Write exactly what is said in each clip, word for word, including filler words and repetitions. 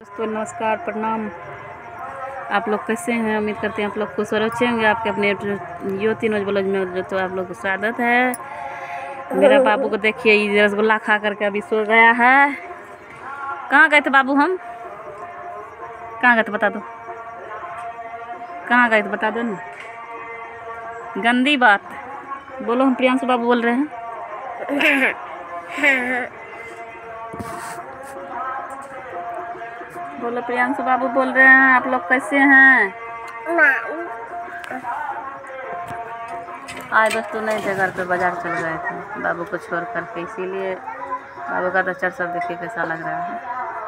दोस्तों नमस्कार प्रणाम। आप लोग कैसे हैं? उम्मीद करते हैं आप लोग खुश और अच्छे होंगे। आपके अपने ज्योति न्यूज ब्लॉग में तो आप लोग को स्वागत है। मेरा बाबू को देखिए, ये रसगुल्ला खा करके अभी सो गया है। कहाँ गए थे बाबू? हम कहाँ गए थे बता दो, कहाँ गए थे बता दो ना। गंदी बात बोलो। हम प्रियांशु बाबू बोल रहे हैं। बोलो, प्रियांशु बाबू बोल रहे हैं। आप लोग कैसे हैं? आज दोस्तों नए जगह पे बाजार चल गए थे बाबू को छोड़ करके, इसीलिए बाबू का तो चर्चा देखिए कैसा लग रहा है।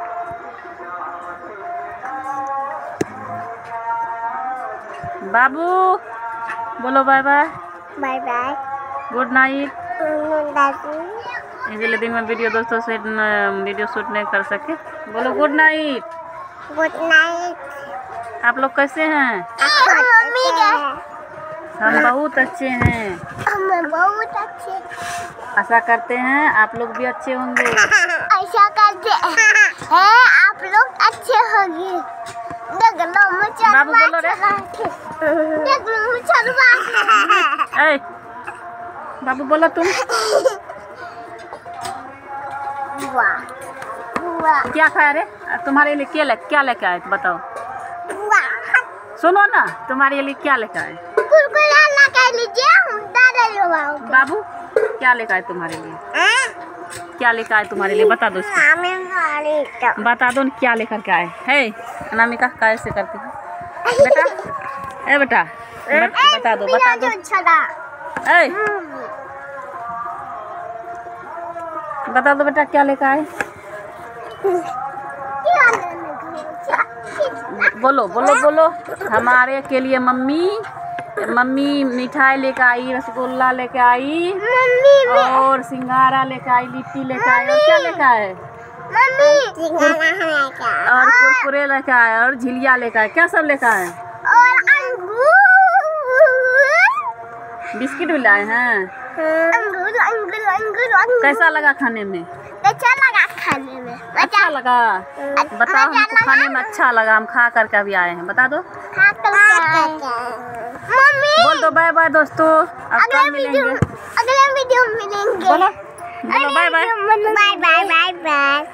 बाबू बोलो bye bye. Bye bye, good night. Good night. इसलिए दिन में वीडियो दोस्तों से वीडियो शूट नहीं कर सके। बोलो गुड नाइट। Good night. आप लोग कैसे हैं? मम्मी के हम बहुत अच्छे हैं। हम बहुत अच्छे। आशा करते हैं आप लोग भी अच्छे होंगे। ऐसा करते हैं आप लोग अच्छे होंगे। देख लो मुझे बाबू बोलो रे। देख लो मुझे। ए बाबू बोलो तुम। वाह वाह क्या खाया रे? तुम्हारे लिए क्या ले क्या लेके आए बताओ? वाह। सुनो ना, तुम्हारे लिए क्या लेके आए? कुरकुरा लगा लीजिए, हम डाल लो। बाबू क्या लेके आए तुम्हारे लिए? क्या लेकर आए तुम्हारे लिए बता दो इसको। बता दो क्या लेकर के आए। हे अनामिका कैसे करती है बेटा? ए बेटा बता दो बता दो। ए बता दो बेटा क्या लेकर आए? बोलो बोलो बोलो। हमारे के लिए मम्मी मम्मी मिठाई लेकर आई, रसगुल्ला लेकर आई, और सिंघारा लेकर आई, लिट्टी लेकर आई, और क्या लेकर आए? और कुरकुरे लेकर आए, और झिलिया लेकर आए। क्या सब लेकर आए? और अंगूर। बिस्किट भी लाए हैं। अंगूर अंगूर अंगूर अंगूर। कैसा लगा खाने में? अच्छा लगा खाने में। अच्छा लगा। बताओ हमको खाने में अच्छा लगा। हम खा करके अभी आए हैं। बता दो। खा करके मम्मी बोल दो बाय बाय दोस्तों। अब कल मिलेंगे, अगले वीडियो में मिलेंगे। बोलो बोलो bye bye. Bye bye bye bye.